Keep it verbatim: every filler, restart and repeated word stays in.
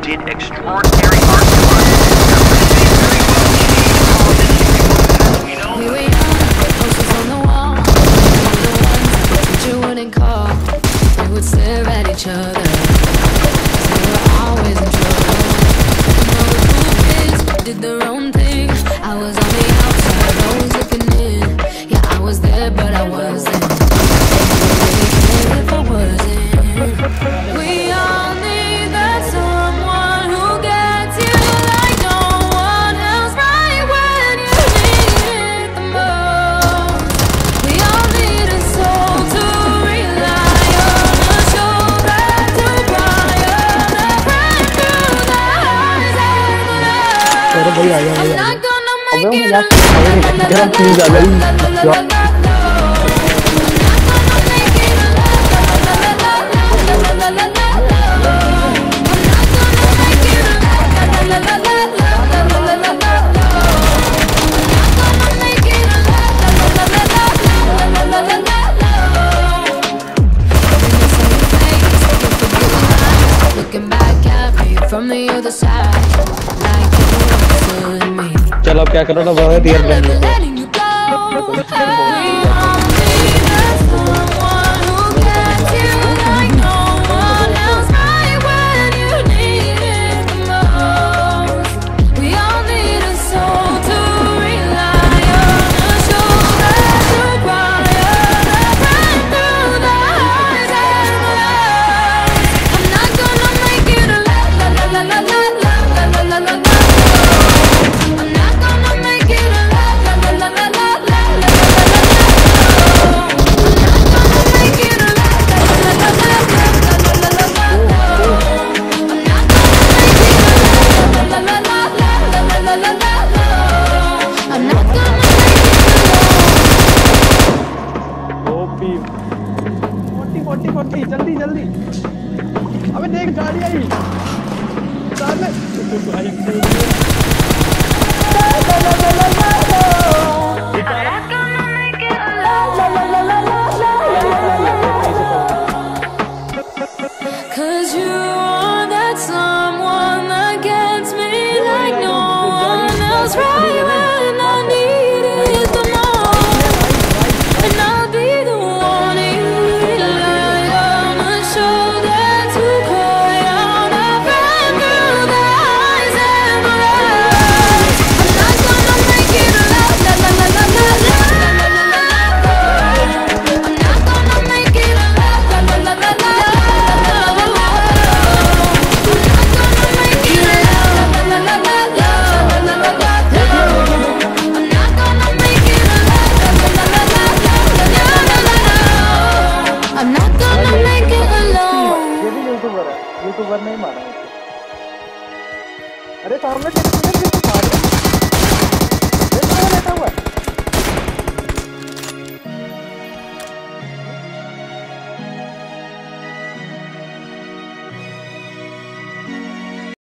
did extraordinary art for us. We were young, posters on the wall. We were the ones that you wouldn't call. We would stare at each other, 'cause we were always in trouble. And all the cool kids did their own thing. I was on the outside, always looking in. Yeah, I was there, but I wasn't. If I wasn't, we all need that someone who gets you like no one else, right when you need it the most. We all need a soul to rely on, a shoulder to cry on, a friend through the highs and the lows. I'm not gonna make it alone. Looking back at me from the other side, like you understood me. चलो अब क्या करो ना बहुत देर बन गई है। Forty forty जल्दी जल्दी। अबे देख गाड़ी आई सामने। Cause you are that someone that gets me like no one else, right when I need it the most. And I'll be the one you rely on, a shoulder to cry on, a friend through the highs and the lows. I'm not gonna make it alone, la la la la la la. I'm not gonna make it alone, la la la la la. I'm not gonna make it alone. ये भी YouTuber है, YouTuber नहीं मारा। अरे सामने